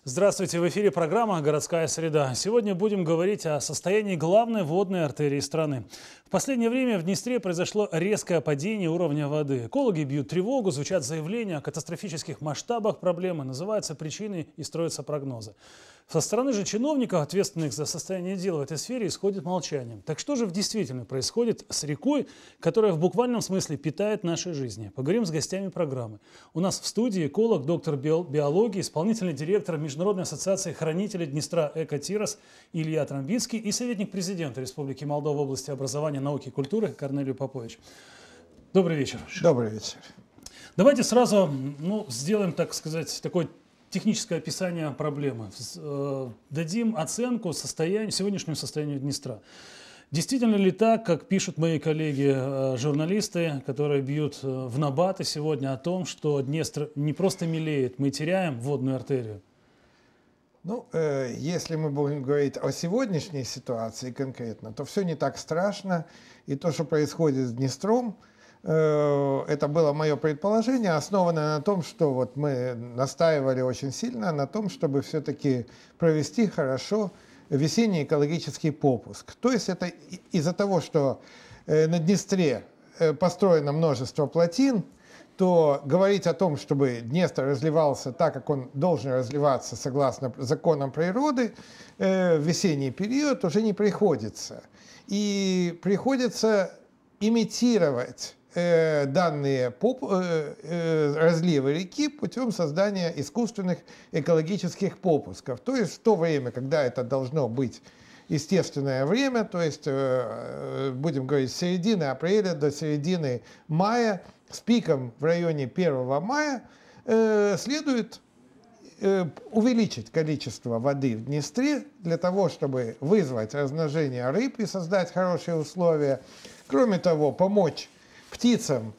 Здравствуйте, в эфире программа «Городская среда». Сегодня будем говорить о состоянии главной водной артерии страны. В последнее время в Днестре произошло резкое падение уровня воды. Экологи бьют тревогу, звучат заявления о катастрофических масштабах проблемы, называются причины и строятся прогнозы. Со стороны же чиновников, ответственных за состояние дел в этой сфере, исходит молчание. Так что же в действительности происходит с рекой, которая в буквальном смысле питает наши жизни? Поговорим с гостями программы. У нас в студии эколог, доктор биологии, исполнительный директор Международной ассоциации хранителей Днестра «Экотирос» Илья Трамбицкий и советник президента Республики Молдова в области образования, науки и культуры Корнелий Попович. Добрый вечер. Добрый вечер. Давайте сразу сделаем, так сказать, такой техническое описание проблемы. Дадим оценку сегодняшнему состоянию Днестра. Действительно ли так, как пишут мои коллеги-журналисты, которые бьют в набаты сегодня о том, что Днестр не просто мелеет, мы теряем водную артерию? Если мы будем говорить о сегодняшней ситуации конкретно, то все не так страшно. И то, что происходит с Днестром, это было мое предположение, основанное на том, что мы настаивали очень сильно на том, чтобы все-таки провести хорошо весенний экологический попуск. То есть это из-за того, что на Днестре построено множество плотин, то говорить о том, чтобы Днестр разливался так, как он должен разливаться согласно законам природы, в весенний период уже не приходится. И приходится имитировать данные разливы реки путем создания искусственных экологических попусков. То есть в то время, когда это должно быть естественное время, то есть, будем говорить, с середины апреля до середины мая, с пиком в районе 1 мая, следует увеличить количество воды в Днестре для того, чтобы вызвать размножение рыб и создать хорошие условия. Кроме того, помочь птицам,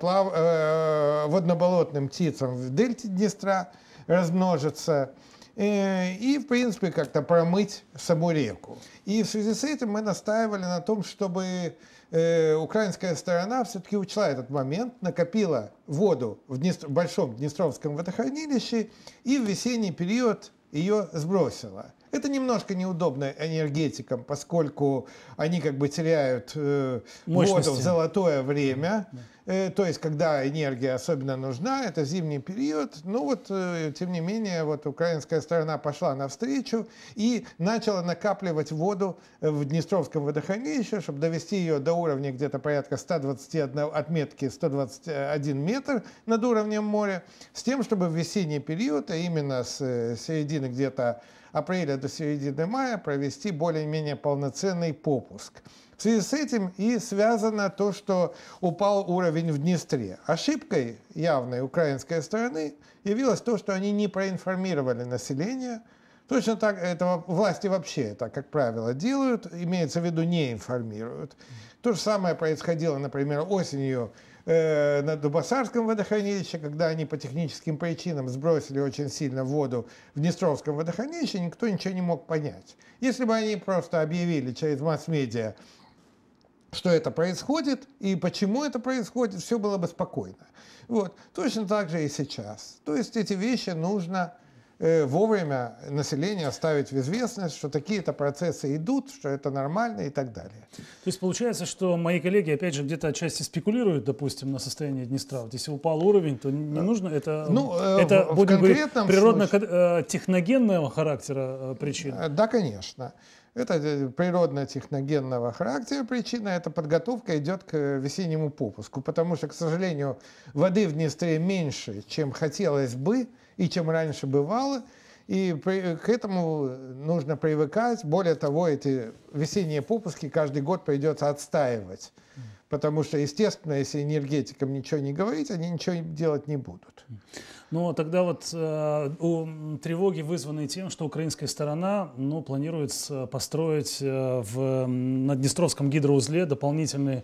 водноболотным птицам в дельте Днестра размножиться и, в принципе, как-то промыть саму реку. И в связи с этим мы настаивали на том, чтобы украинская сторона все-таки учла этот момент, накопила воду в большом Днестровском водохранилище и в весенний период ее сбросила. Это немножко неудобно энергетикам, поскольку они как бы теряют воду в золотое время. То есть, когда энергия особенно нужна, это зимний период. Тем не менее, украинская сторона пошла навстречу и начала накапливать воду в Днестровском водохранилище, чтобы довести ее до уровня где-то порядка 121, отметки 121 метр над уровнем моря, с тем, чтобы в весенний период, а именно с середины где-то апреля до середины мая, провести более-менее полноценный попуск. В связи с этим и связано то, что упал уровень в Днестре. Ошибкой явной украинской стороны явилось то, что они не проинформировали население. Точно так это власти вообще это, как правило, делают, имеется в виду не информируют. То же самое происходило, например, осенью на Дубасарском водохранилище, когда они по техническим причинам сбросили очень сильно воду в Днестровском водохранилище, никто ничего не мог понять. Если бы они просто объявили через масс-медиа, что это происходит и почему это происходит, все было бы спокойно. Точно так же и сейчас. То есть эти вещи нужно вовремя население ставить в известность, что такие-то процессы идут, что это нормально и так далее. То есть получается, что мои коллеги, опять же, где-то отчасти спекулируют, допустим, на состояние Днестра. Если упал уровень, то не нужно, это будем говорить, природно-техногенного характера причина? Да, конечно. Это природно-техногенного характера причина, эта подготовка идет к весеннему попуску, потому что, к сожалению, воды в Днестре меньше, чем хотелось бы и чем раньше бывало, и к этому нужно привыкать. Более того, эти весенние попуски каждый год придется отстаивать, потому что, естественно, если энергетикам ничего не говорить, они ничего делать не будут. Но тогда тревоги вызваны тем, что украинская сторона планирует построить на Днестровском гидроузле дополнительные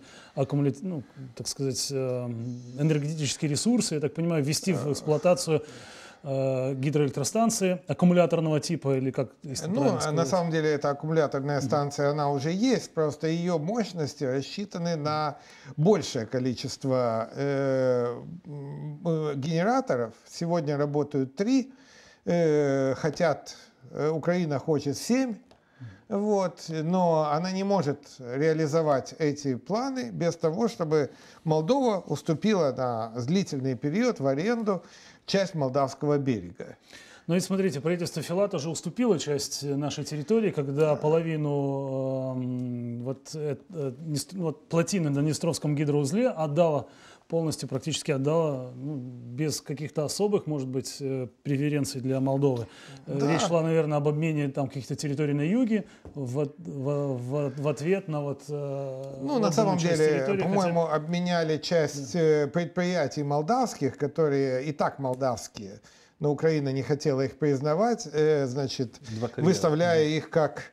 энергетические ресурсы, я так понимаю, ввести в эксплуатацию гидроэлектростанции аккумуляторного типа, или как, если правильно сказать? На самом деле эта аккумуляторная станция, она уже есть, просто ее мощности рассчитаны на большее количество генераторов. Сегодня работают 3 Украина хочет 7, вот, но она не может реализовать эти планы без того, чтобы Молдова уступила на длительный период в аренду часть Молдавского берега. Но и смотрите, правительство Филата уже уступило часть нашей территории, когда половину плотины на Днестровском гидроузле отдала, полностью практически отдала, без каких-то особых, может быть, преференций для Молдовы. Да. Речь шла, наверное, об обмене там каких-то территорий на юге в ответ на на самом деле, по-моему, обменяли часть предприятий молдавских, которые и так молдавские, но Украина не хотела их признавать, значит, выставляя их как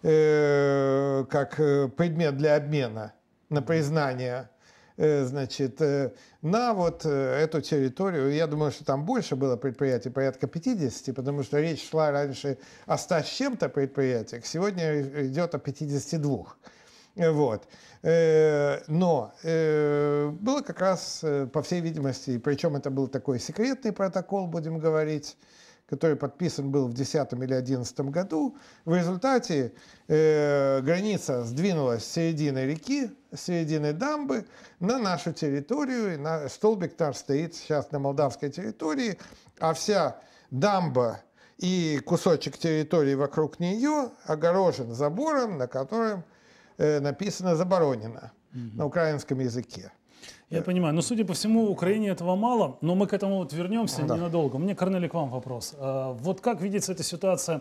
предмет для обмена на признание, значит, на вот эту территорию. Я думаю, что там больше было предприятий, порядка 50, потому что речь шла раньше о 100 с чем-то предприятиях, сегодня идет о 52. Вот. Но было как раз, по всей видимости, причем это был такой секретный протокол, будем говорить, который подписан был в 2010 или 2011 году. В результате граница сдвинулась с середины реки, с середины дамбы на нашу территорию. Столбик там стоит сейчас на молдавской территории, а вся дамба и кусочек территории вокруг нее огорожен забором, на котором написано «заборонено» на украинском языке. Я понимаю. Но, судя по всему, Украине этого мало, но мы к этому вернемся ненадолго. Мне, Корнелий, к вам вопрос. Вот как видится эта ситуация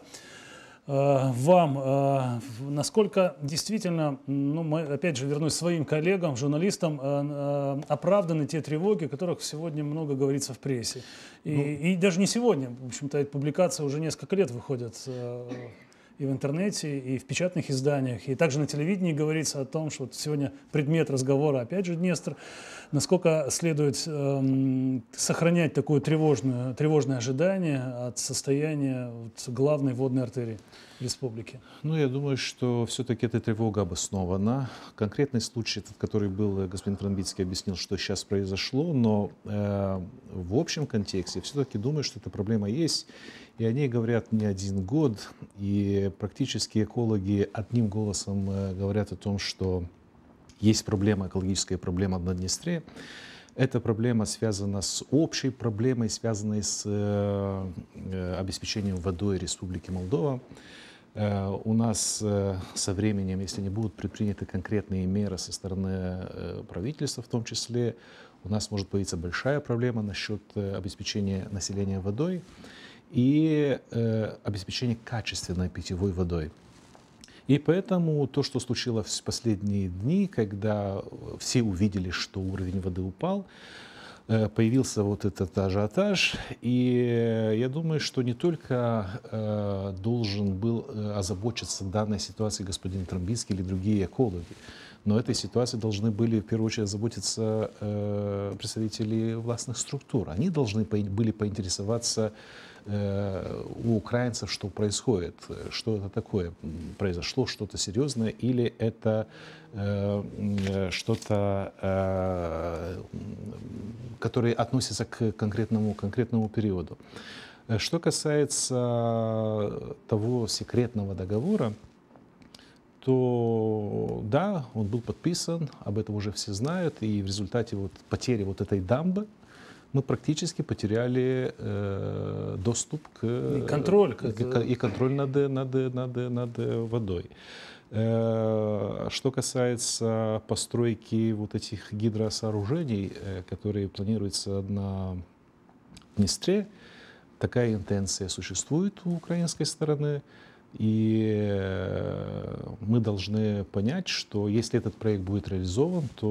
вам? Насколько действительно, опять же, вернусь своим коллегам, журналистам, оправданы те тревоги, о которых сегодня много говорится в прессе? И даже не сегодня, в общем-то, эта публикация уже несколько лет выходит и в интернете, и в печатных изданиях, и также на телевидении говорится о том, что сегодня предмет разговора, опять же, Днестр. Насколько следует сохранять такое тревожное ожидание от состояния главной водной артерии республики? Я думаю, что все-таки эта тревога обоснована. Конкретный случай, который был, господин Транбицкий объяснил, что сейчас произошло, но в общем контексте все-таки думаю, что эта проблема есть. И о ней говорят не один год, и практически экологи одним голосом говорят о том, что есть проблема, экологическая проблема на Днестре. Эта проблема связана с общей проблемой, связанной с обеспечением водой Республики Молдова. У нас со временем, если не будут предприняты конкретные меры со стороны правительства в том числе, у нас может появиться большая проблема насчет обеспечения населения водой и обеспечения качественной питьевой водой. И поэтому то, что случилось в последние дни, когда все увидели, что уровень воды упал, появился вот этот ажиотаж. И я думаю, что не только должен был озабочиться данной ситуацией господин Транбицкий или другие экологи, но этой ситуацией должны были в первую очередь заботиться представители властных структур. Они должны были поинтересоваться у украинцев, что происходит, что это такое, произошло что-то серьезное или это что-то, которое относится к конкретному периоду. Что касается того секретного договора, то да, он был подписан, об этом уже все знают, и в результате потери этой дамбы мы практически потеряли доступ и контроль над водой. Что касается постройки этих гидросооружений, которые планируются на Днестре, такая интенция существует у украинской стороны. И мы должны понять, что если этот проект будет реализован, то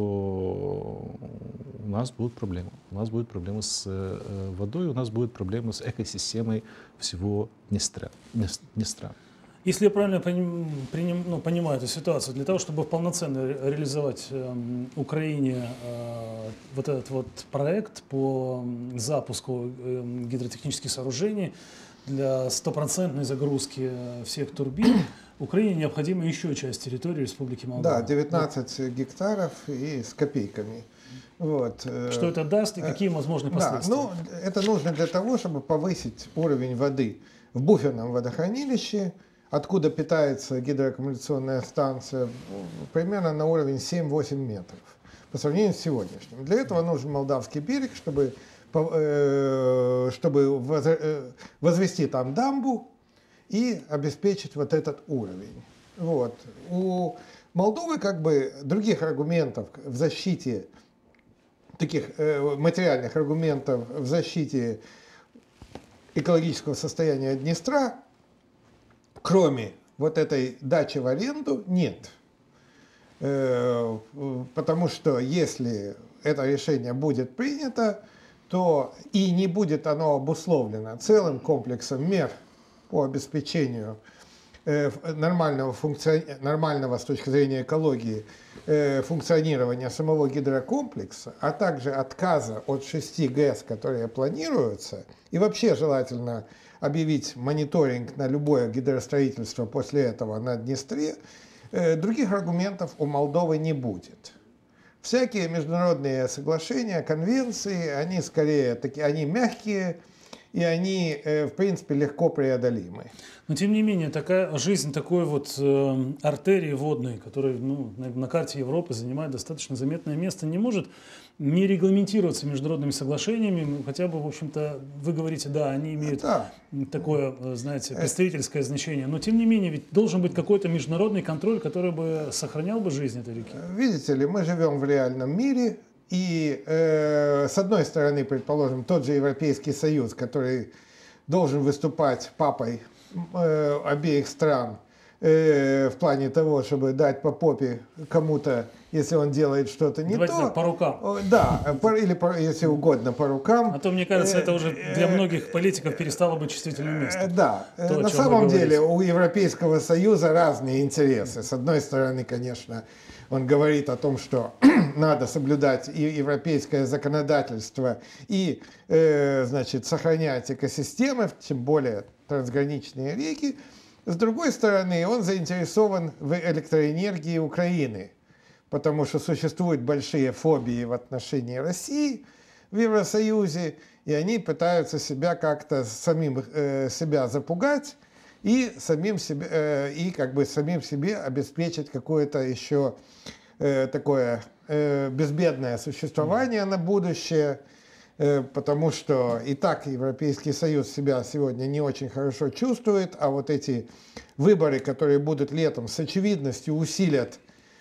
у нас будут проблемы. У нас будут проблемы с водой, у нас будут проблемы с экосистемой всего Днестра. Если я правильно понимаю эту ситуацию, для того, чтобы полноценно реализовать Украине вот этот проект по запуску гидротехнических сооружений, для стопроцентной загрузки всех турбин Украине необходима еще часть территории Республики Молдова. Да, 19 гектаров и с копейками. Вот. Что это даст и какие возможны последствия? Да, ну, это нужно для того, чтобы повысить уровень воды в буферном водохранилище, откуда питается гидроаккумуляционная станция, примерно на уровень 7-8 метров по сравнению с сегодняшним. Для этого нужен Молдавский берег, чтобы возвести там дамбу и обеспечить вот этот уровень. Вот. У Молдовы как бы других аргументов в защите, таких материальных аргументов в защите экологического состояния Днестра, кроме вот этой дачи в аренду, нет. Потому что если это решение будет принято, то и не будет оно обусловлено целым комплексом мер по обеспечению нормального с точки зрения экологии функционирования самого гидрокомплекса, а также отказа от 6 ГЭС, которые планируются, и вообще желательно объявить мониторинг на любое гидростроительство после этого на Днестре, других аргументов у Молдовы не будет. Всякие международные соглашения, конвенции, они скорее такие, они мягкие, и они, в принципе, легко преодолимы. Но, тем не менее, такая жизнь такой вот артерии водной, которая на карте Европы занимает достаточно заметное место, не может не регламентироваться международными соглашениями. Хотя бы, в общем-то, вы говорите, да, они имеют такое, знаете, представительское значение. Но, тем не менее, ведь должен быть какой-то международный контроль, который бы сохранял бы жизнь этой реки. Видите ли, мы живем в реальном мире. И с одной стороны, предположим, тот же Европейский Союз, который должен выступать папой обеих стран в плане того, чтобы дать по попе кому-то, если он делает что-то не Давайте то. Так, по рукам. Да, или, если угодно, по рукам. А то, мне кажется, это уже для многих политиков перестало быть чувствительным местом. Да, на самом деле у Европейского Союза разные интересы. С одной стороны, конечно, он говорит о том, что надо соблюдать и европейское законодательство и, значит, сохранять экосистемы, тем более трансграничные реки. С другой стороны, он заинтересован в электроэнергии Украины, потому что существуют большие фобии в отношении России в Евросоюзе, и они пытаются себя как-то самим себя запугать и самим себе обеспечить какое-то еще такое безбедное существование на будущее, потому что и так Европейский Союз себя сегодня не очень хорошо чувствует, а вот эти выборы, которые будут летом, с очевидностью усилят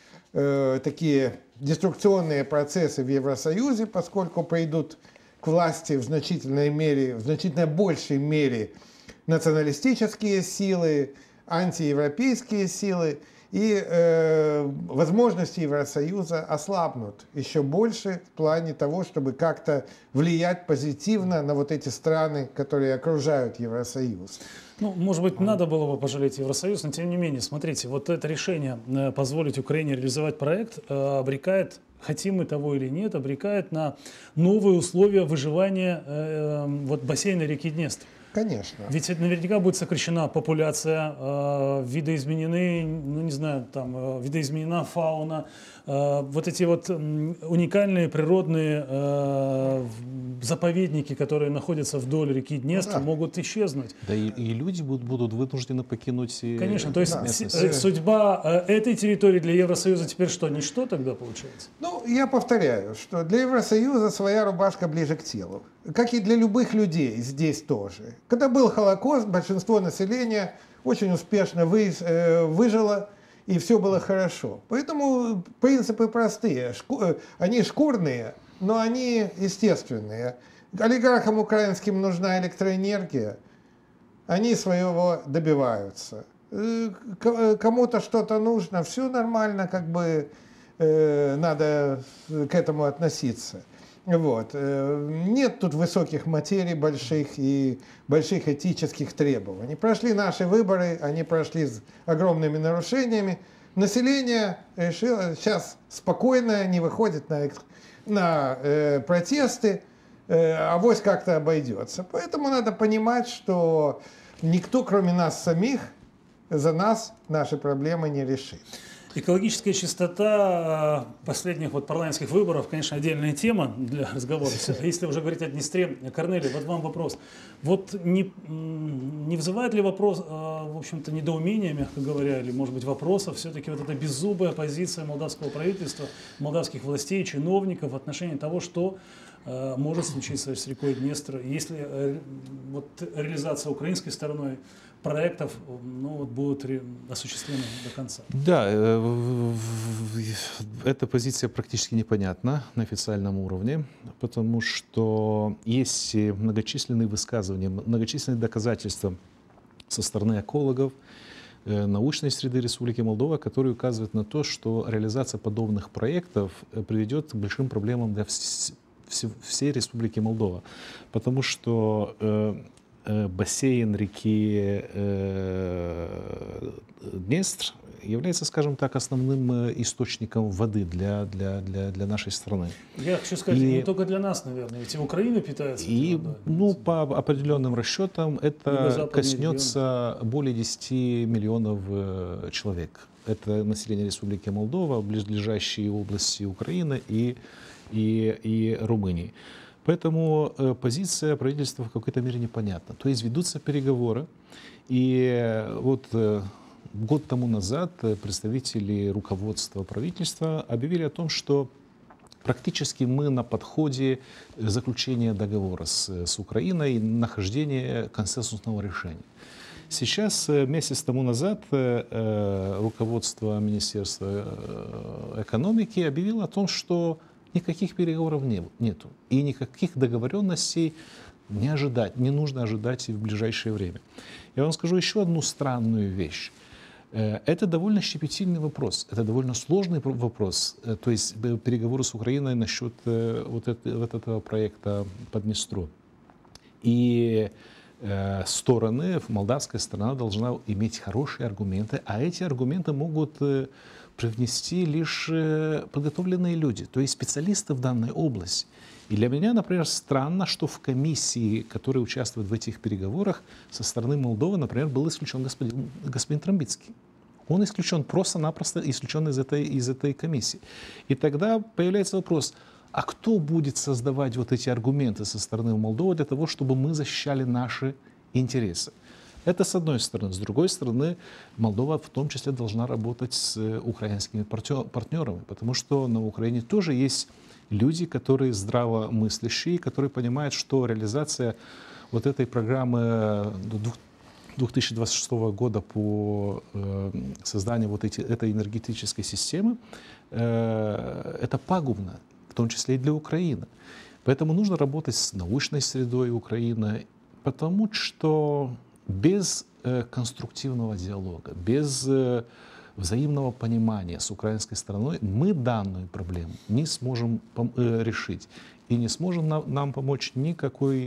такие деструкционные процессы в Евросоюзе, поскольку придут к власти в значительной мере, в значительно большей мере националистические силы, антиевропейские силы, и возможности Евросоюза ослабнут еще больше в плане того, чтобы как-то влиять позитивно на вот эти страны, которые окружают Евросоюз. Ну, может быть, надо было бы пожалеть Евросоюз, но тем не менее, смотрите, вот это решение позволить Украине реализовать проект обрекает, хотим мы того или нет, обрекает на новые условия выживания вот бассейна реки Днестр. Конечно. Ведь это наверняка будет сокращена популяция, видоизменены, ну не знаю, там, видоизменена фауна, вот эти вот уникальные природные заповедники, которые находятся вдоль реки Днестр, могут исчезнуть. Да и люди будут вынуждены покинуть. Конечно, то есть судьба этой территории для Евросоюза теперь что, ничто тогда получается? Ну, я повторяю, что для Евросоюза своя рубашка ближе к телу. Как и для любых людей здесь тоже. Когда был Холокост, большинство населения очень успешно выжило, и все было хорошо. Поэтому принципы простые. Они шкурные, но они естественные. Олигархам украинским нужна электроэнергия, они своего добиваются. Кому-то что-то нужно, все нормально, как бы надо к этому относиться. Вот. Нет тут высоких материй больших и больших этических требований. Прошли наши выборы, они прошли с огромными нарушениями. Население решило сейчас спокойно, не выходит на протесты, авось как-то обойдется. Поэтому надо понимать, что никто, кроме нас самих, за нас наши проблемы не решит. Экологическая чистота последних парламентских выборов, конечно, отдельная тема для разговора. Если уже говорить о Днестре, Корнелий, вот вам вопрос. Вот не вызывает ли вопрос, в общем-то, недоумения, мягко говоря, или, может быть, вопросов все-таки вот эта беззубая позиция молдавского правительства, молдавских властей, чиновников в отношении того, что может случиться с рекой Днестр, если вот реализация украинской стороной проектов будут осуществлены до конца? Да, эта позиция практически непонятна на официальном уровне, потому что есть многочисленные высказывания, многочисленные доказательства со стороны экологов, научной среды Республики Молдова, которые указывают на то, что реализация подобных проектов приведет к большим проблемам для всей Республики Молдова, потому что бассейн реки Днестр является, скажем так, основным источником воды для нашей страны. Я хочу сказать, не только для нас, наверное, ведь и Украина питается. И по определенным расчетам это коснется более 10 миллионов человек. Это население Республики Молдова, близлежащие области Украины и Румынии. Поэтому позиция правительства в какой-то мере непонятна. То есть ведутся переговоры, и вот год тому назад представители руководства правительства объявили о том, что практически мы на подходе заключения договора с Украиной и нахождения консенсусного решения. Сейчас, месяц тому назад, руководство Министерства экономики объявило о том, что никаких переговоров нету. И никаких договоренностей не нужно ожидать и в ближайшее время. Я вам скажу еще одну странную вещь. Это довольно щепетильный вопрос, это довольно сложный вопрос. То есть переговоры с Украиной насчет вот этого проекта по Днестру. И молдавская сторона должна иметь хорошие аргументы, а эти аргументы могут привнести лишь подготовленные люди, то есть специалисты в данной области. И для меня, например, странно, что в комиссии, которая участвует в этих переговорах, со стороны Молдовы, например, был исключен господин Трамбицкий. Он исключен, просто-напросто исключен из этой комиссии. И тогда появляется вопрос, а кто будет создавать вот эти аргументы со стороны Молдовы для того, чтобы мы защищали наши интересы? Это с одной стороны. С другой стороны, Молдова в том числе должна работать с украинскими партнерами, потому что на Украине тоже есть люди, которые здравомыслящие, которые понимают, что реализация вот этой программы 2026 года по созданию вот этой энергетической системы, это пагубно, в том числе и для Украины. Поэтому нужно работать с научной средой Украины, потому что без конструктивного диалога, без взаимного понимания с украинской стороной мы данную проблему не сможем решить. И не сможет нам помочь никакой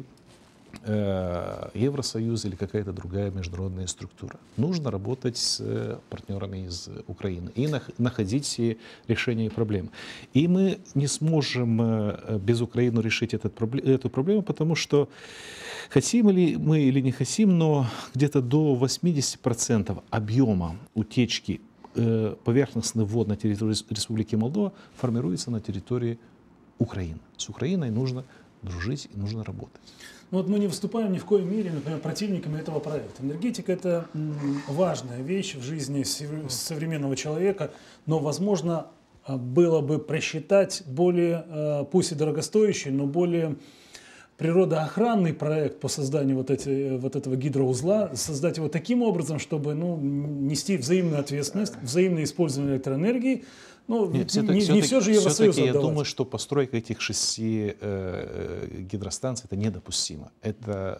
Евросоюз или какая-то другая международная структура. Нужно работать с партнерами из Украины и находить решение проблем. И мы не сможем без Украины решить эту проблему, потому что хотим ли мы или не хотим, но где-то до 80% объема утечки поверхностных вод на территории Республики Молдова формируется на территории Украины. С Украиной нужно дружить и нужно работать. Ну вот мы не выступаем ни в коей мере, например, противниками этого проекта. Энергетика – это важная вещь в жизни современного человека, но, возможно, было бы просчитать более, пусть и дорогостоящий, но более природоохранный проект по созданию вот этого гидроузла, создать его таким образом, чтобы нести взаимную ответственность, взаимное использование электроэнергии. Нет, не все же Евросоюз все-таки я отдавать. думаю, что постройка этих 6 гидростанций это недопустимо. Это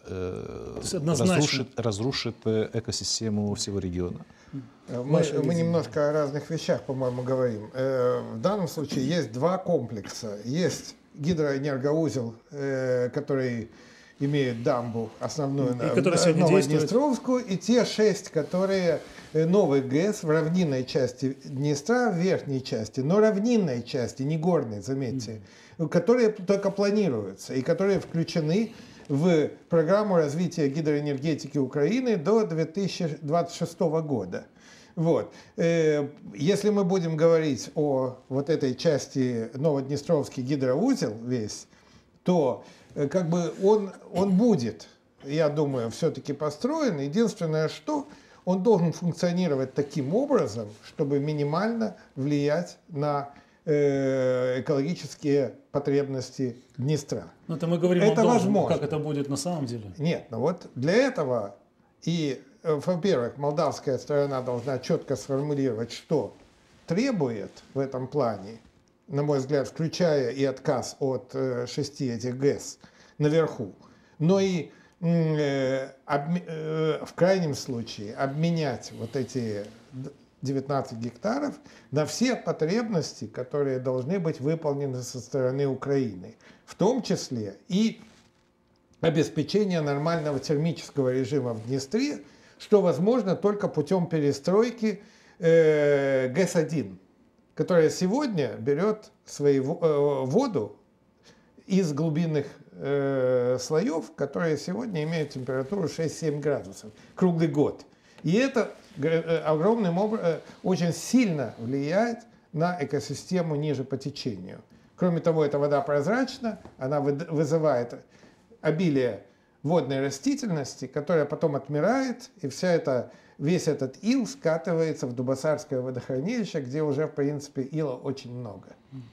разрушит экосистему всего региона. Мы немножко о разных вещах, по-моему, говорим. В данном случае есть два комплекса. Есть гидроэнергоузел, который имеет дамбу основную на Новоднестровскую, и те 6, которые новый ГЭС в равнинной части Днестра, в верхней части, но равнинной части, не горной, заметьте, которые только планируются и которые включены в программу развития гидроэнергетики Украины до 2026 года. Вот. Если мы будем говорить о вот этой части Новоднестровский гидроузел весь, то как бы он будет, я думаю, все-таки построен. Единственное, что он должен функционировать таким образом, чтобы минимально влиять на экологические потребности Днестра. Но это мы говорим это о том, возможно. Как это будет на самом деле. Нет, но вот для этого и, во-первых, молдавская сторона должна четко сформулировать, что требует в этом плане, на мой взгляд, включая и отказ от 6 этих ГЭС наверху, но и в крайнем случае обменять вот эти 19 гектаров на все потребности, которые должны быть выполнены со стороны Украины, в том числе и обеспечение нормального термического режима в Днестре, что возможно только путем перестройки ГЭС-1, которая сегодня берет свою воду из глубинных слоев, которые сегодня имеют температуру 6-7 градусов круглый год. И это огромным образом очень сильно влияет на экосистему ниже по течению. Кроме того, эта вода прозрачна, она вызывает обилие водной растительности, которая потом отмирает, и весь этот ил скатывается в Дубасарское водохранилище, где уже, в принципе, ила очень много.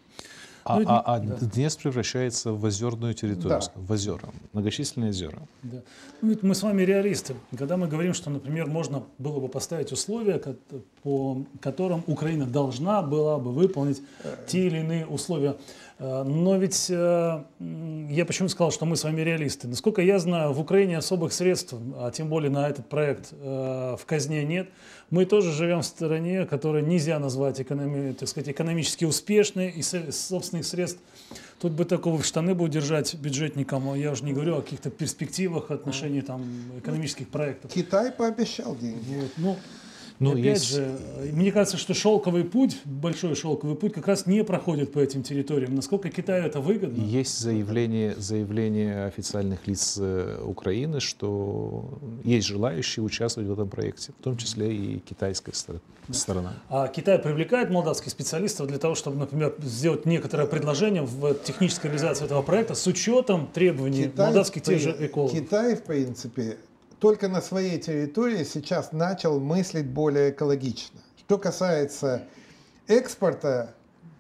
Днестр превращается в озерную территорию, Да. в озера, многочисленные озера. Да. Ну, ведь мы с вами реалисты. Когда мы говорим, что, например, можно было бы поставить условия, по которым Украина должна была бы выполнить те или иные условия. Но ведь я почему сказал, что мы с вами реалисты. Насколько я знаю, в Украине особых средств, а тем более на этот проект, в казне нет. Мы тоже живем в стране, которую нельзя назвать экономически успешной, и собственных средств. Тут бы такого в штаны бы удержать бюджетникам. Я уже не говорю о каких-то перспективах отношений там, экономических проектов. Китай пообещал деньги. Вот. Опять же, мне кажется, что шелковый путь, большой шелковый путь, как раз не проходит по этим территориям. Насколько Китаю это выгодно? Есть заявление официальных лиц Украины, что есть желающие участвовать в этом проекте, в том числе и китайская сторона. А Китай привлекает молдавских специалистов для того, чтобы, например, сделать некоторое предложение в технической реализации этого проекта с учетом требований молдавских тех же экологов? Китай, в принципе, только на своей территории сейчас начал мыслить более экологично. Что касается экспорта,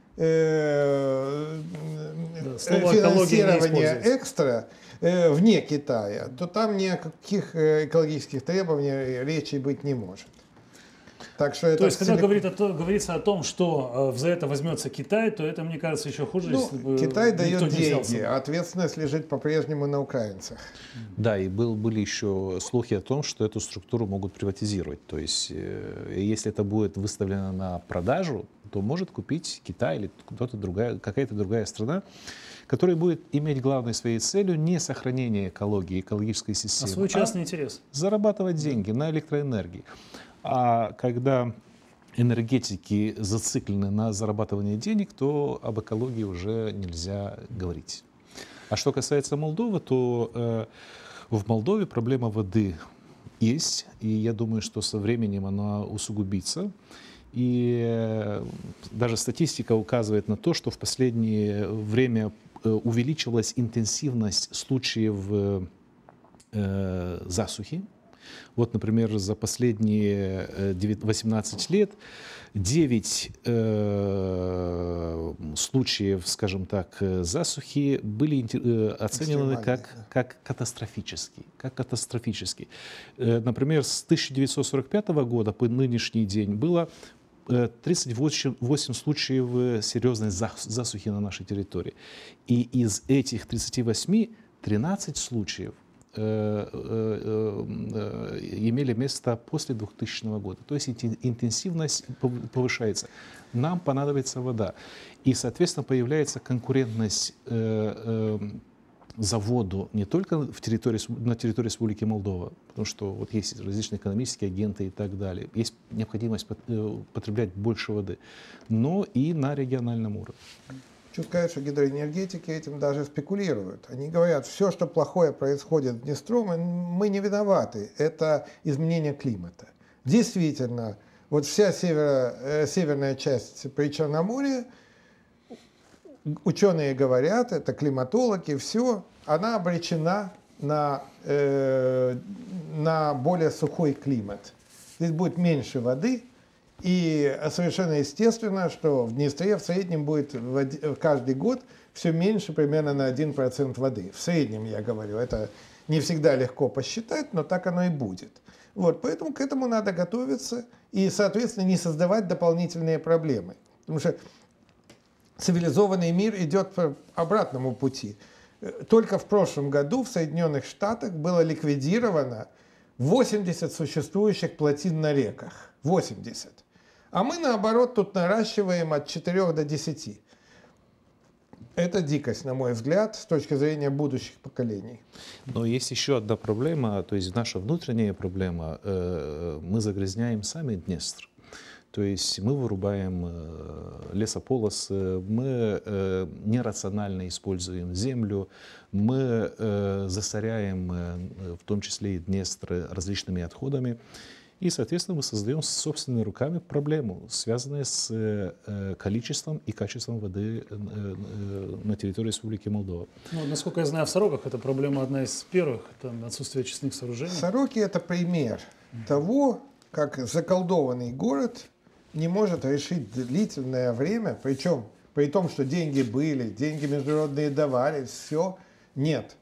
финансирования экстра вне Китая, то там ни о каких экологических требованиях речи быть не может. Так что то есть, когда говорится о том, что за это возьмется Китай, то это, мне кажется, еще хуже. Если бы Китай дает деньги, а ответственность лежит по-прежнему на украинцах. Да, и были еще слухи о том, что эту структуру могут приватизировать. То есть, если это будет выставлено на продажу, то может купить Китай или какая-то другая страна, которая будет иметь главной своей целью не сохранение экологии, экологической системы, свой частный интерес. Зарабатывать деньги на электроэнергии. А когда энергетики зациклены на зарабатывании денег, то об экологии уже нельзя говорить. А что касается Молдовы, то в Молдове проблема воды есть, и я думаю, что со временем она усугубится. И даже статистика указывает на то, что в последнее время увеличилась интенсивность случаев засухи. Вот, например, за последние 18 лет 9 случаев, скажем так, засухи были оценены как катастрофические. Например, с 1945 года по нынешний день было 38 случаев серьезной засухи на нашей территории. И из этих 38 13 случаев имели место после 2000 года. То есть интенсивность повышается. Нам понадобится вода. И, соответственно, появляется конкурентность за воду не только на территории Республики Молдова, потому что вот есть различные экономические агенты и так далее. Есть необходимость потреблять больше воды, но и на региональном уровне. Хочу сказать, что гидроэнергетики этим даже спекулируют. Они говорят, все, что плохое происходит с Днестром, мы не виноваты. Это изменение климата. Действительно, вот вся северная часть Причерноморья, ученые говорят, это климатологи, все, она обречена на более сухой климат. Здесь будет меньше воды, и совершенно естественно, что в Днестре в среднем будет каждый год все меньше, примерно на 1% воды. В среднем, я говорю, это не всегда легко посчитать, но так оно и будет. Вот, поэтому к этому надо готовиться и, соответственно, не создавать дополнительные проблемы. Потому что цивилизованный мир идет по обратному пути. Только в прошлом году в Соединенных Штатах было ликвидировано 80 существующих плотин на реках. 80. А мы, наоборот, тут наращиваем от 4 до 10. Это дикость, на мой взгляд, с точки зрения будущих поколений. Но есть еще одна проблема, то есть наша внутренняя проблема. Мы загрязняем сами Днестр. То есть мы вырубаем лесополосы, мы нерационально используем землю, мы засоряем в том числе и Днестр различными отходами. И, соответственно, мы создаем собственными руками проблему, связанную с количеством и качеством воды на территории Республики Молдова. Ну, насколько я знаю, в Сороках эта проблема одна из первых, там отсутствие очистных сооружений. Сороки – это пример того, как заколдованный город не может решить длительное время, причем при том, что деньги были, деньги международные давались, все, нет.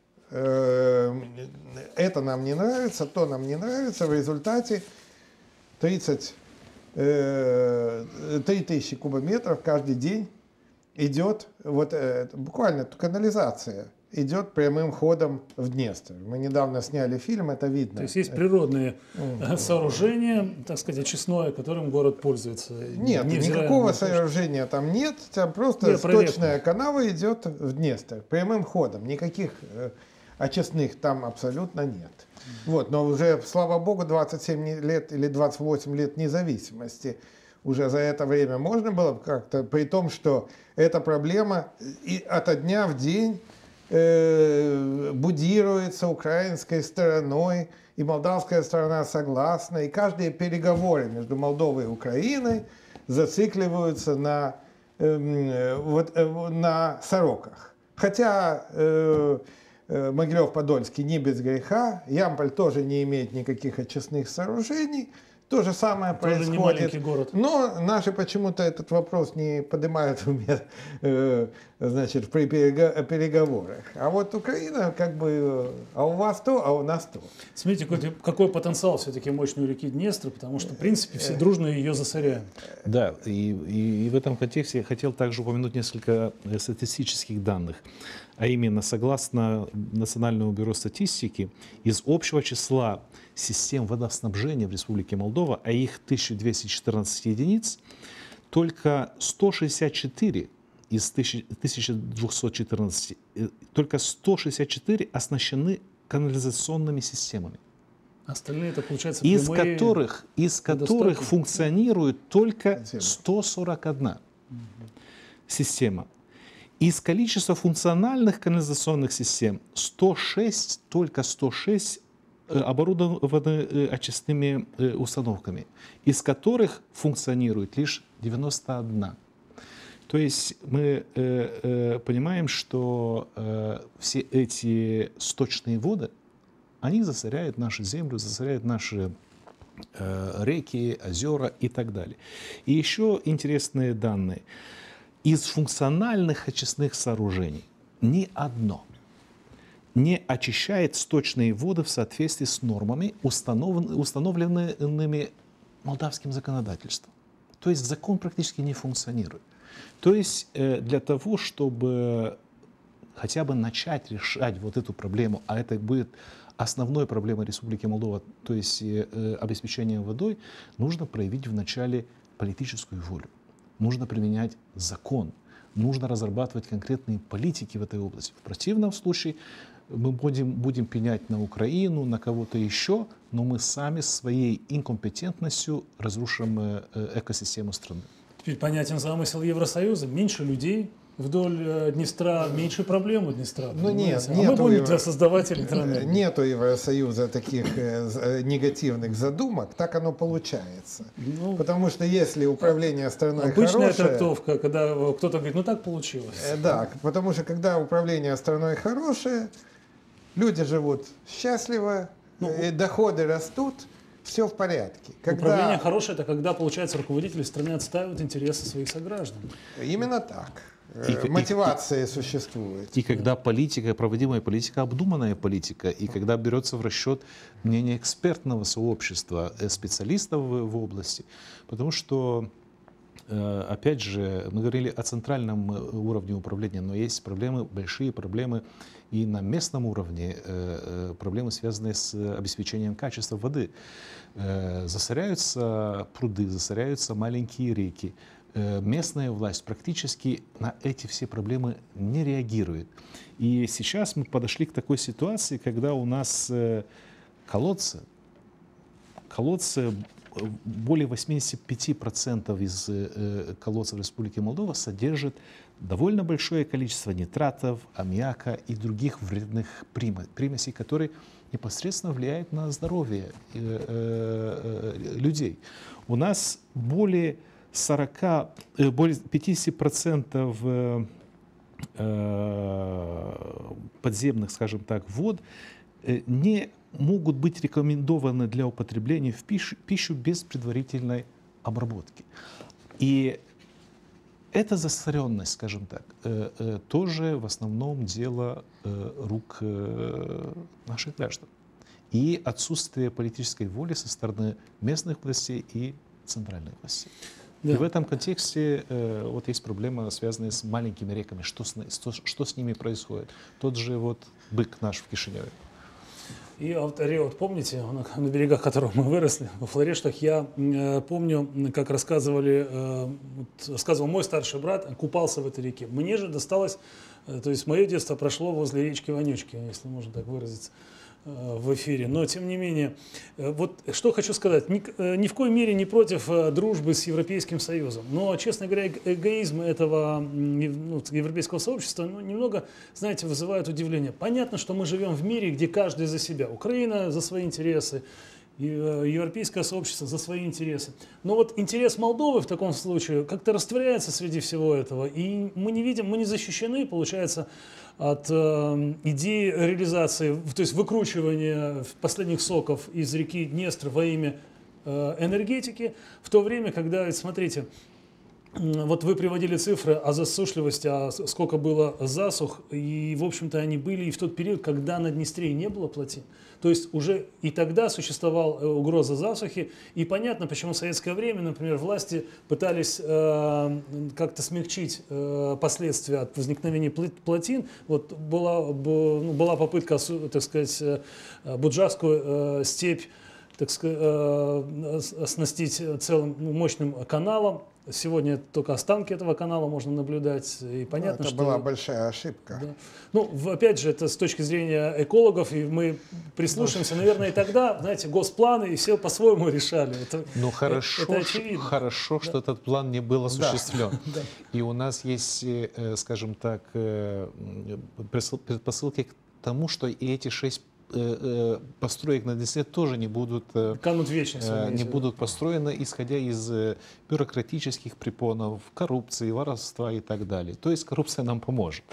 Это нам не нравится, то нам не нравится, в результате 3 тысячи кубометров каждый день идет, вот буквально канализация идет прямым ходом в Днестр. Мы недавно сняли фильм, это видно. То есть есть природные сооружения, так сказать, очистное, которым город пользуется? Нет, никакого сооружения там нет, там просто сточная канава идет в Днестр прямым ходом, никаких очистных там абсолютно нет. Вот, но уже, слава богу, 27 лет или 28 лет независимости. Уже за это время можно было как-то, при том, что эта проблема и ото дня в день будируется украинской стороной, и молдавская сторона согласна, и каждые переговоры между Молдовой и Украиной зацикливаются на Сороках. Хотя Могилев-Подольский не без греха, Ямполь тоже не имеет никаких очистных сооружений, то же самое тоже происходит. Не маленький город. Но наши почему-то этот вопрос не поднимают значит, при переговорах. А вот Украина как бы, а у вас то, а у нас то. Смотрите, какой потенциал все-таки мощный у реки Днестр, потому что, в принципе, все дружно ее засоряем. Да, и в этом контексте я хотел также упомянуть несколько статистических данных. А именно, согласно Национальному бюро статистики, из общего числа систем водоснабжения в Республике Молдова, а их 1214 единиц, только 164 из 1214, только 164 оснащены канализационными системами. Остальные, это получается из которых функционирует только 141 система. Из количества функциональных канализационных систем только 106 оборудованы очистными установками, из которых функционирует лишь 91. То есть мы понимаем, что все эти сточные воды, они засоряют нашу землю, засоряют наши реки, озера и так далее. И еще интересные данные. Из функциональных очистных сооружений ни одно не очищает сточные воды в соответствии с нормами, установленными молдавским законодательством. То есть закон практически не функционирует. То есть для того, чтобы хотя бы начать решать вот эту проблему, а это будет основной проблемой Республики Молдова, то есть обеспечение водой, нужно проявить вначале политическую волю. Нужно применять закон, нужно разрабатывать конкретные политики в этой области. В противном случае мы будем пенять на Украину, на кого-то еще, но мы сами своей инкомпетентностью разрушим экосистему страны. Теперь понятен замысел Евросоюза. Меньше людей вдоль Днестра меньше проблем у Днестра. Ну нет, а мы будем для создавать электроэнергию. Нету Евросоюза таких негативных задумок, так оно получается. Ну, потому что если управление страной обычная хорошее... трактовка, когда кто-то говорит, ну так получилось. Да, потому что когда управление страной хорошее, люди живут счастливо, доходы растут, все в порядке. Управление хорошее, это когда, получается, руководители страны отстаивают интересы своих сограждан. Именно так. Мотивация существует. И когда политика, проводимая политика, обдуманная политика, и когда берется в расчет мнение экспертного сообщества, специалистов в области, потому что, опять же, мы говорили о центральном уровне управления, но есть проблемы, большие проблемы и на местном уровне, проблемы, связанные с обеспечением качества воды. Засоряются пруды, засоряются маленькие реки. Местная власть практически на эти все проблемы не реагирует. И сейчас мы подошли к такой ситуации, когда у нас колодцы, более 85% из колодцев Республики Молдова содержат довольно большое количество нитратов, аммиака и других вредных примесей, которые непосредственно влияют на здоровье людей. У нас более 50% подземных, скажем так, вод не могут быть рекомендованы для употребления в пищу без предварительной обработки. И эта засоренность, скажем так, тоже в основном дело рук наших граждан. И отсутствие политической воли со стороны местных властей и центральной власти. Да. И в этом контексте вот есть проблема, связанная с маленькими реками. Что с ними происходит? Тот же вот бык наш в Кишиневе. И вот помните, на берегах которого мы выросли, во Флорештах, я помню, как рассказывал мой старший брат, купался в этой реке. Мне же досталось, то есть мое детство прошло возле речки Вонючки, если можно так выразиться, в эфире. Но, тем не менее, вот что хочу сказать. Ни в коей мере не против дружбы с Европейским Союзом. Но, честно говоря, эгоизм этого европейского сообщества немного, знаете, вызывает удивление. Понятно, что мы живем в мире, где каждый за себя. Украина за свои интересы, европейское сообщество за свои интересы. Но вот интерес Молдовы в таком случае как-то растворяется среди всего этого. И мы не видим, мы не защищены, получается, от идеи реализации, то есть выкручивания последних соков из реки Днестр во имя энергетики, в то время, когда, смотрите, вот вы приводили цифры о засушливости, сколько было засух, и, в общем-то, они были и в тот период, когда на Днестре не было плотин. То есть уже и тогда существовала угроза засухи, и понятно, почему в советское время, например, власти пытались как-то смягчить последствия от возникновения плотин. Вот была попытка, так сказать, Буджакскую степь, так сказать, оснастить целым мощным каналом. Сегодня только останки этого канала можно наблюдать. И понятно, это была большая ошибка. Да. Ну, опять же, это с точки зрения экологов, и мы прислушаемся, наверное, и тогда, знаете, госпланы, и все по-своему решали. Ну, хорошо, это очевидно. Хорошо, что этот план не был осуществлен. Да. И у нас есть, скажем так, предпосылки к тому, что и эти 6 построек на Днестре тоже не будут, канут вечно, не будут построены, исходя из бюрократических препонов, коррупции, воровства и так далее. То есть коррупция нам поможет.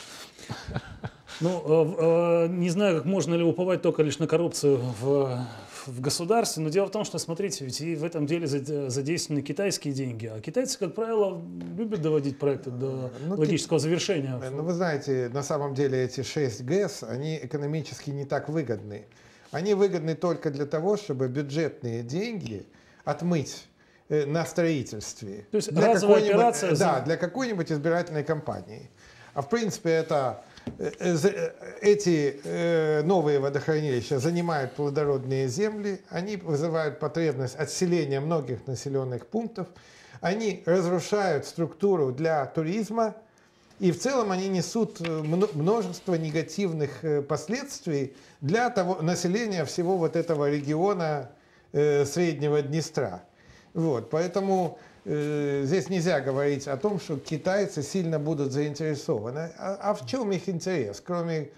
Ну, не знаю, как можно ли уповать только лишь на коррупцию в государстве, но дело в том, что, смотрите, ведь и в этом деле задействованы китайские деньги, а китайцы, как правило, любят доводить проекты до логического завершения. Ну, вы знаете, на самом деле эти 6 ГЭС, они экономически не так выгодны. Они выгодны только для того, чтобы бюджетные деньги отмыть на строительстве. То есть разовая операция? Да, для какой-нибудь избирательной кампании. А в принципе это... Эти новые водохранилища занимают плодородные земли, они вызывают потребность отселения многих населенных пунктов, они разрушают структуру для туризма, и в целом они несут множество негативных последствий для населения всего вот этого региона Среднего Днестра. Вот, поэтому здесь нельзя говорить о том, что китайцы сильно будут заинтересованы. А в чем их интерес? Кроме...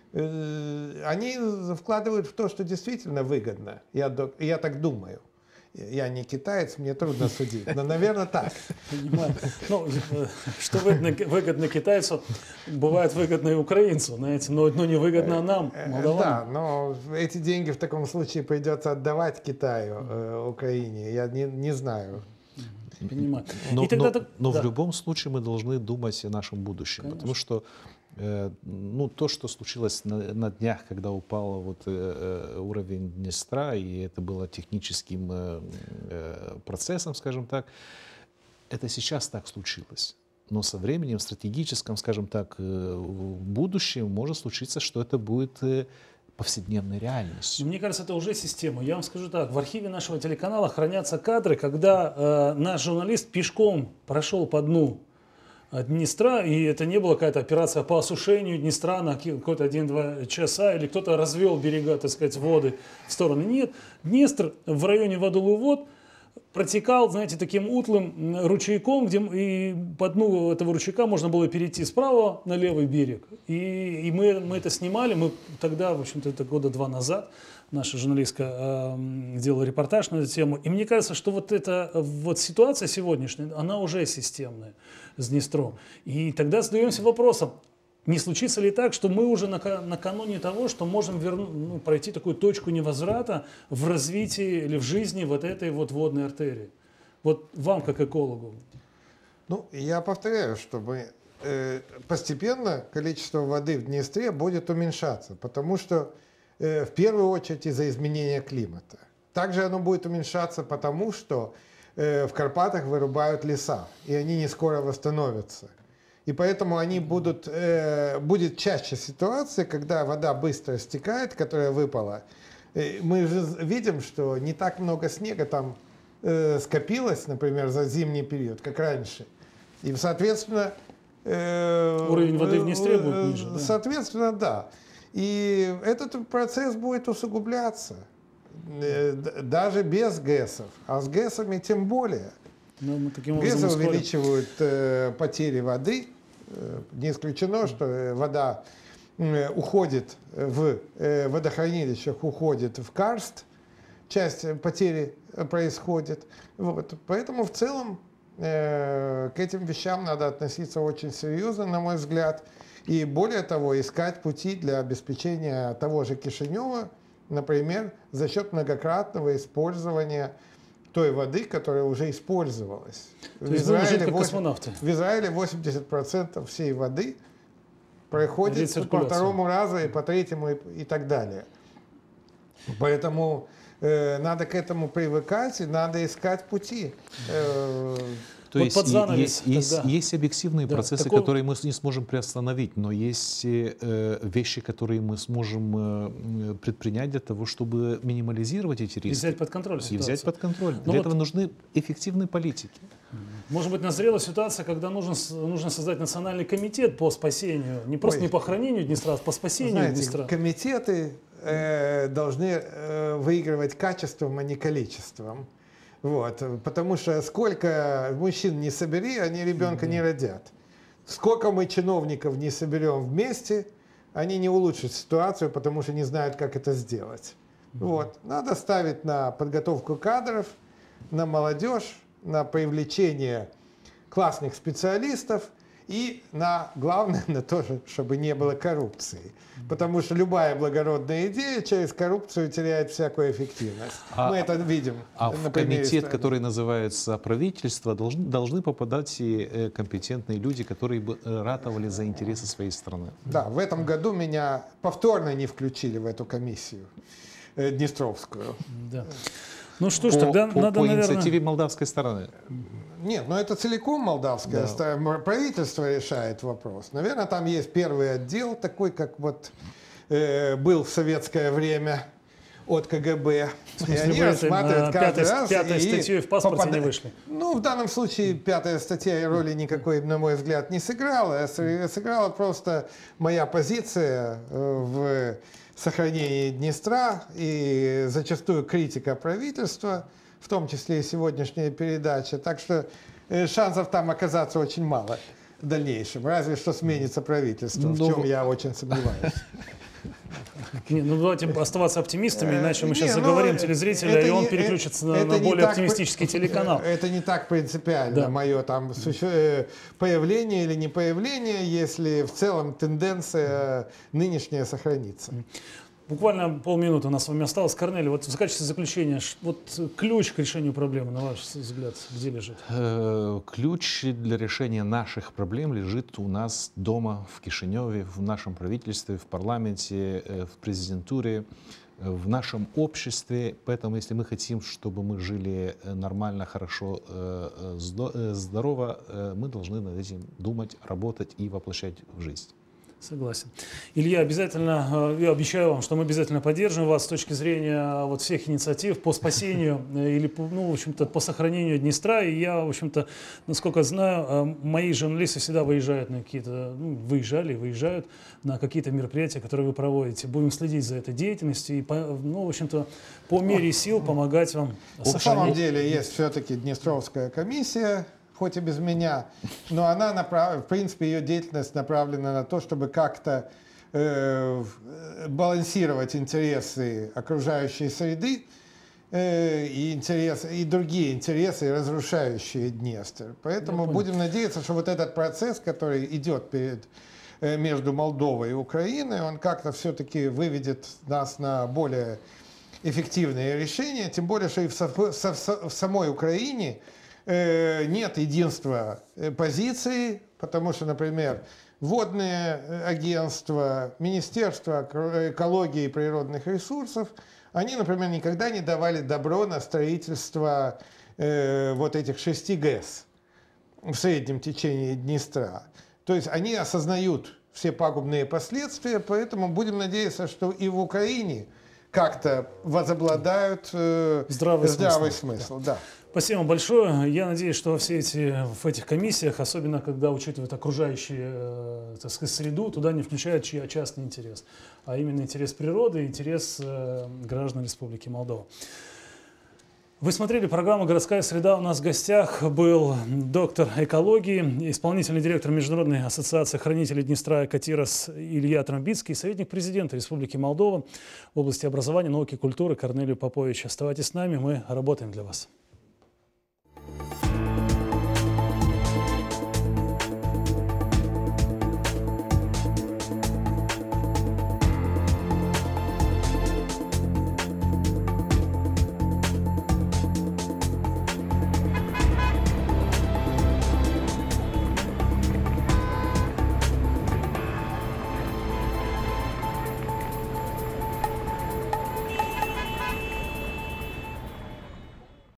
Они вкладывают в то, что действительно выгодно. Я так думаю. Я не китаец, мне трудно судить, но, наверное, так. Понимаю. Ну, что выгодно китайцу, бывает выгодно и украинцу, знаете, но не выгодно нам, молдаванам. Да, но эти деньги в таком случае придется отдавать Китаю, Украине. Я не знаю. Понимаю. Но в любом случае мы должны думать о нашем будущем, конечно. Потому что то, что случилось на днях, когда упал уровень Днестра, и это было техническим процессом, скажем так, это сейчас так случилось. Но со временем, в стратегическом, скажем так, в будущем может случиться, что это будет повседневной реальностью. Мне кажется, это уже система. Я вам скажу так, в архиве нашего телеканала хранятся кадры, когда наш журналист пешком прошел по дну Днестра, и это не была какая-то операция по осушению Днестра на какой-то 1-2 часа, или кто-то развел берега, так сказать, воды в стороны. Нет, Днестр в районе Вадулы вод протекал, знаете, таким утлым ручейком, где и по дну этого ручейка можно было перейти справа на левый берег. И мы это снимали, мы тогда, в общем-то, это года 2 назад, наша журналистка делала репортаж на эту тему. И мне кажется, что вот эта вот ситуация сегодняшняя, она уже системная с Днестром. И тогда задаемся вопросом, не случится ли так, что мы уже накануне того, что можем пройти такую точку невозврата в развитии или в жизни вот этой вот водной артерии? Вот вам, как экологу. Ну, я повторяю, что постепенно количество воды в Днестре будет уменьшаться, потому что в первую очередь из-за изменения климата. Также оно будет уменьшаться потому, что в Карпатах вырубают леса, и они не скоро восстановятся. И поэтому будет чаще ситуация, когда вода быстро стекает, которая выпала. Мы же видим, что не так много снега там скопилось, например, за зимний период, как раньше. И, соответственно... Уровень воды в Днестре будет ниже. Да? Соответственно, да. И этот процесс будет усугубляться. Даже без ГЭСов. А с ГЭСами тем более. ГЭСы увеличивают потери воды. Не исключено, что вода уходит в водохранилищах, уходит в карст. Часть потери происходит. Вот. Поэтому в целом к этим вещам надо относиться очень серьезно, на мой взгляд. И более того, искать пути для обеспечения того же Кишинева, например, за счет многократного использования той воды, которая уже использовалась. В Израиле 80% всей воды проходит по второму разу и по третьему и так далее. Поэтому надо к этому привыкать и надо искать пути. То есть есть объективные процессы, которые мы не сможем приостановить, но есть вещи, которые мы сможем предпринять для того, чтобы минимализировать эти риски. И взять под контроль ситуацию. И взять под контроль. Для этого нужны эффективные политики. Может быть, назрела ситуация, когда нужно создать национальный комитет по спасению, не просто не по хранению Днестра, а по спасению Днестра. Комитеты должны выигрывать качеством, а не количеством. Вот, потому что сколько мужчин не собери, они ребенка не родят. Сколько мы чиновников не соберем вместе, они не улучшат ситуацию, потому что не знают, как это сделать. Вот. Надо ставить на подготовку кадров, на молодежь, на привлечение классных специалистов и главное на то, чтобы не было коррупции. Потому что любая благородная идея через коррупцию теряет всякую эффективность. Мы это видим. В комитет, который называется правительство, должны попадать и компетентные люди, которые бы ратовали за интересы своей страны. Да, в этом году меня повторно не включили в эту комиссию Днестровскую. Да. Ну что ж, тогда надо, по инициативе молдавской стороны. Нет, но это целиком молдавское правительство решает вопрос. Наверное, там есть первый отдел, такой, как вот был в советское время от КГБ. И они рассматривают каждый раз. Пятой статьей в паспорте не вышли. Ну, в данном случае пятая статья роли никакой, на мой взгляд, не сыграла. Сыграла просто моя позиция в сохранении Днестра и зачастую критика правительства в том числе и сегодняшняя передача. Так что шансов там оказаться очень мало в дальнейшем. Разве что сменится правительство, в чем я очень сомневаюсь. Ну, давайте оставаться оптимистами, иначе мы сейчас заговорим телезрителя, и он переключится на более оптимистический телеканал. Это не так принципиально, мое там появление или не появление, если в целом тенденция нынешняя сохранится. Буквально полминуты у нас с вами осталось. Корнелий, вот в качестве заключения, вот ключ к решению проблемы, на ваш взгляд, где лежит? Ключ для решения наших проблем лежит у нас дома, в Кишиневе, в нашем правительстве, в парламенте, в президентуре, в нашем обществе. Поэтому, если мы хотим, чтобы мы жили нормально, хорошо, здорово, мы должны над этим думать, работать и воплощать в жизнь. Согласен. Илья, обязательно, я обещаю вам, что мы обязательно поддержим вас с точки зрения вот всех инициатив по спасению или, ну, в общем-то, по сохранению Днестра. И я, в общем-то, насколько знаю, мои журналисты всегда выезжают на какие-то, ну, выезжают на какие-то мероприятия, которые вы проводите. Будем следить за этой деятельностью и, ну, в общем-то, по мере сил помогать вам сохранить. На самом деле есть все-таки Днестровская комиссия, хоть и без меня, но она, в принципе, ее деятельность направлена на то, чтобы как-то балансировать интересы окружающей среды и другие интересы, разрушающие Днестр. Поэтому будем надеяться, что вот этот процесс, который идет между Молдовой и Украиной, он как-то все-таки выведет нас на более эффективные решения, тем более, что и в самой Украине нет единства позиций, потому что, например, водные агентства, Министерство экологии и природных ресурсов, они, например, никогда не давали добро на строительство вот этих 6 ГЭС в среднем течении Днестра. То есть они осознают все пагубные последствия, поэтому будем надеяться, что и в Украине как-то возобладают здравый смысл. Да. Спасибо большое. Я надеюсь, что в этих комиссиях, особенно когда учитывают окружающую, так сказать, среду, туда не включают частный интерес, а именно интерес природы, интерес граждан Республики Молдова. Вы смотрели программу «Городская среда». У нас в гостях был доктор экологии, исполнительный директор Международной ассоциации хранителей Днестра «Экотирос» Илья Трамбицкий, советник президента Республики Молдова в области образования, науки и культуры Корнелий Попович. Оставайтесь с нами, мы работаем для вас.